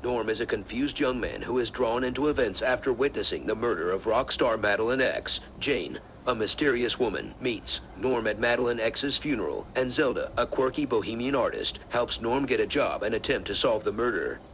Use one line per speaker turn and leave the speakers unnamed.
Norm is a confused young man who is drawn into events after witnessing the murder of rock star Madeline X. Jane, a mysterious woman, meets Norm at Madeline X's funeral, and Zelda, a quirky bohemian artist, helps Norm get a job and attempt to solve the murder.